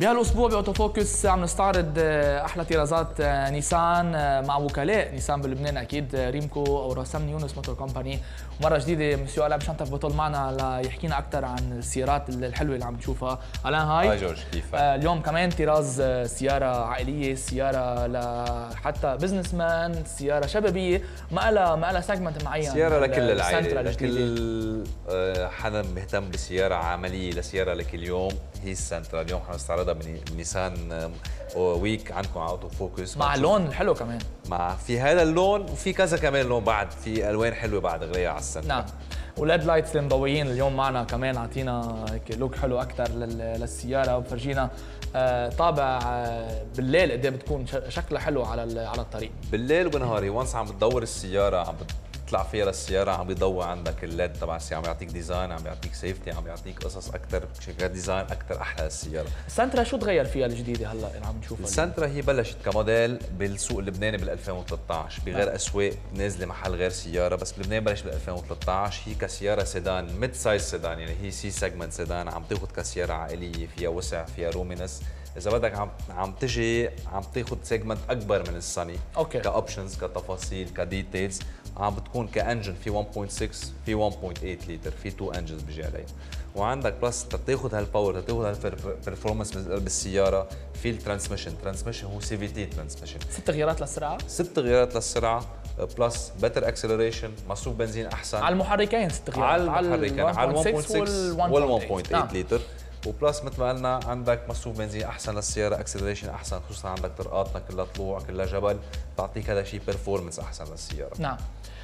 بهالاسبوع باوتو فوكس عم نستعرض احلى طرازات نيسان مع وكلاء نيسان بلبنان، اكيد ريمكو او راسم يونس موتور كومباني. ومره جديده مسيو الان شنطف بطل معنا ليحكينا اكثر عن السيارات الحلوه اللي عم نشوفها. الان هاي جورج كيفك؟ اليوم كمان طراز سياره عائليه، سياره حتى بزنس مان، سياره شبابيه ما لها سيجمنت معين، سياره لكل العائله، لكل حدا مهتم بسياره عمليه، لسياره لكل يوم. هي السنترا اليوم حنستعرضها من نيسان ويك عندكم على اوتو فوكس مع اللون الحلو كمان، مع في هذا اللون وفي كذا كمان لون بعد، في الوان حلوه بعد غرية على السنترا. نعم، ولاد لايتس المضويين اليوم معنا كمان، عطينا هيك لوك حلو اكثر للسياره، وبفرجينا طابع بالليل قد ايه بتكون شكلها حلو على الطريق بالليل وبنهاري. وانس عم بتدور السياره، عم بتطلع فيها للسياره، عم بيضوي عندك الليد تبع السياره، عم يعطيك ديزاين، عم يعطيك سيفتي، عم يعطيك قصص اكثر، شكل ديزاين اكثر احلى للسياره. السنترا شو تغير فيها الجديده هلا اللي عم نشوفها؟ السنترا هي بلشت كموديل بالسوق اللبناني بال 2013 بغير اسواق نازله محل غير سياره، بس بلبنان بلش بال 2013. هي كسياره سيدان، ميد سايز سيدان، يعني هي سي سيجمنت سيدان، عم تاخذ كسياره عائليه، فيها وسع، فيها رومينس. اذا بدك عم تجي عم تاخذ سيجمنت اكبر من الصني، اوكي، كاوبشنز، كتفاصيل، كديتيلز. عم بتكون كانجن في 1.6 في 1.8 لتر، في 2 انجنز بيجي عليه. وعندك بلس تاخذ هالباور، تاخذ هالبرفورمانس بالسياره. في الترانسميشن هو سي في تي ترانسميشن، 6 غيارات للسرعه، 6 غيارات للسرعه، بلس بيتر اكسلريشن، مصروف بنزين احسن على المحركين. 6 غيارات على المحركين، على 1.6 وال 1.8 لتر. وبلس مثل ما قلنا عندك مصروف بنزين احسن للسياره، اكسلريشن احسن، خصوصا عندك طرقاتنا كلها طلوع كلها جبل، بتعطيك هذا الشيء بيرفورمنس احسن للسياره. نعم.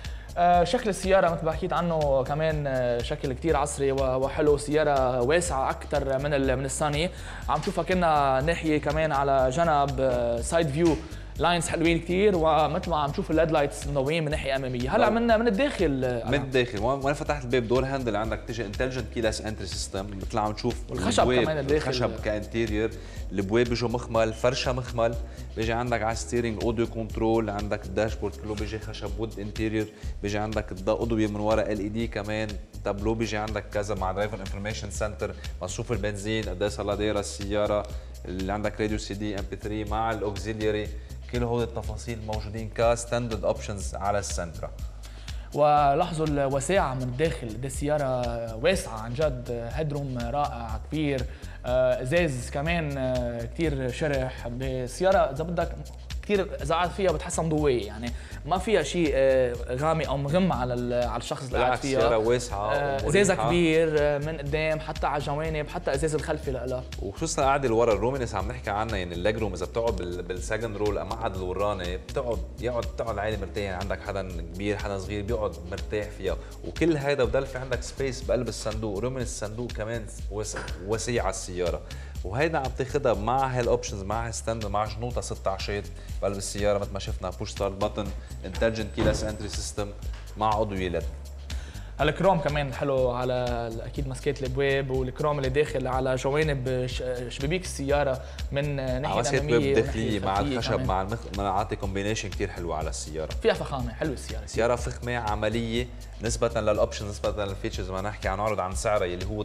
شكل السيارة مثل ما حكيت عنه كمان شكل كتير عصري وحلو، سيارة واسعة أكثر من الثانية. عم تشوفها كنا ناحية كمان على جنب سايد فيو لاينز حلوين كثير، ومثل ما عم نشوف الليد لايتس منوعين من ناحيه اماميه. هلا من الداخل، من الداخل وانا فتحت الباب دور هاندل عندك تيجي انتليجنت كيلس انتري سيستم، مثل عم تشوف الخشب كمان الداخل، الخشب كانتيريور، البواب بيجوا مخمل، فرشه مخمل، بيجي عندك على الستيرنج اوديو كنترول، عندك الداشبورد كله بيجي خشب وود انتيريور، بيجي عندك الضوء اضويه من ورا ال اي دي كمان، تابلو بيجي عندك كذا مع درايفر انفورميشن سنتر، مصروف البنزين قد ايه صار لها دايره السياره، اللي عندك راديو سي دي ام بي 3 مع الاوكسيلياري. كل هول التفاصيل موجودين كستاندرد اوبشنز على السنترا. ولاحظوا الوساعة من الداخل، دي السيارة واسعة عن جد، هيدروم رائع كبير، ازاز كمان كثير شرح بالسيارة. اذا بدك كثير اذا قاعد فيها بتحسها مضوية، يعني ما فيها شيء غامق او مغم على الشخص اللي قاعد فيها. السيارة واسعة، ازازها كبير من قدام حتى على الجوانب، حتى ازاز الخلفي لها. وخصوصا القعده اللي ورا الرومينس عم نحكي عنها، يعني الليج روم اذا بتقعد بالسكند رول مقعد الوراني بتقعد العائله مرتاح، يعني عندك حدا كبير حدا صغير بيقعد مرتاح فيها. وكل هذا بضل في عندك سبيس بقلب الصندوق، رومينس الصندوق كمان وسيع على السياره. وهيدا عم تاخذها مع هالاوبشنز، مع هالستاند، مع جنوطه 16 بقلب السياره مثل ما شفنا، بوش ستارت بutton، انتليجنت كيلس انتري سيستم مع اضويه ليد. الكروم كمان حلو على اكيد مسكات الابواب، والكروم اللي داخل على جوانب شبابيك السياره من ناحيه الاماميه الداخليه مع الخشب مع عاطي كومبينيشن كثير حلو على السياره. فيها فخامه، حلوه السياره، سياره فخمه عمليه نسبه للاوبشنز، نسبه للفيتشرز. ما نحكي عن عرض عن سعرها اللي هو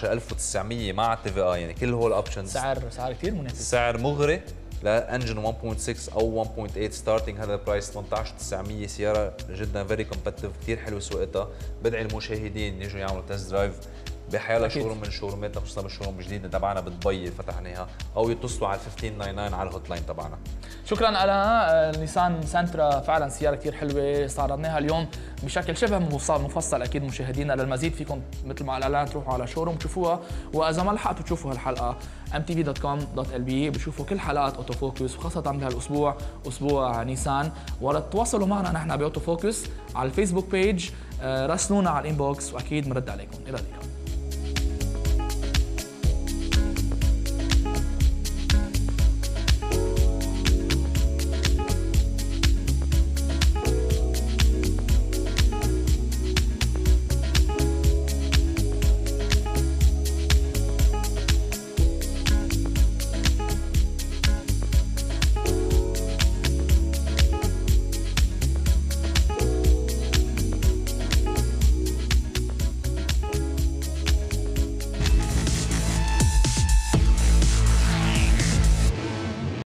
18900 مع التي في اي، يعني كل هول الاوبشنز سعر كثير مناسب، سعر مغري لانجن 1.6 او 1.8 ستارتنج. هذا البرايس 18900. سياره جدا فيري كومبتيتيف، كثير حلو سوقتها. بدعي المشاهدين يجوا يعملوا تست درايف بحيالله شوروم من شوروماتنا، خصوصا بالشوروم الجديده تبعنا بدبي فتحناها، او يتصلوا على 1599 على الهوت لاين تبعنا. شكرا على نيسان سنترا، فعلا سياره كثير حلوه، استعرضناها اليوم بشكل شبه مفصل. اكيد مشاهدينا للمزيد فيكم مثل ما الاعلان تروحوا على شوروم تشوفوها، واذا ما لحقتوا تشوفوا هالحلقه mtv.com.lb بشوفوا كل حلقات اوتو فوكس، وخاصه بهالاسبوع اسبوع نيسان. ولتتواصلوا معنا نحن باوتو فوكس على الفيسبوك بيج، راسلونا على الانبوكس واكيد بنرد عليكم. الى اللقاء.